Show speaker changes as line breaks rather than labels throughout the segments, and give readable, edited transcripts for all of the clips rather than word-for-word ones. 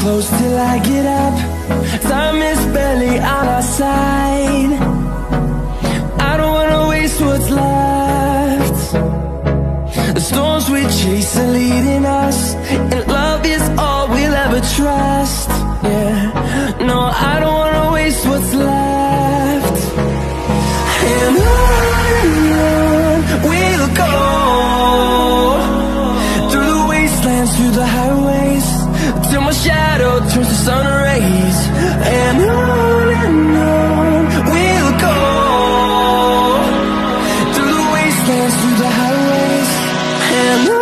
close till I get up. Time is barely on our side. I don't wanna waste what's left. The storms we chase are leading us, and love is all we'll ever trust. Yeah, no, I don't wanna waste what's left. And on we'll go, through the wastelands, through the highways, till my shadow turns to sun rays. And on we'll go, through the wastelands, through the highways, and on we'll go.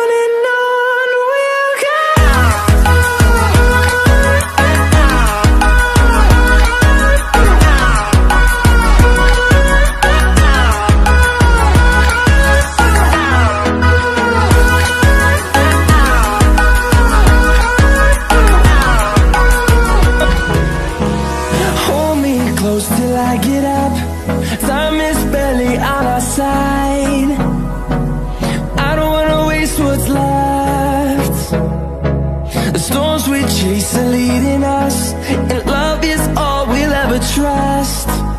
Close till I get up. Time is barely on our side. I don't wanna waste what's left. The storms we chase are leading us, and love is all we'll ever trust.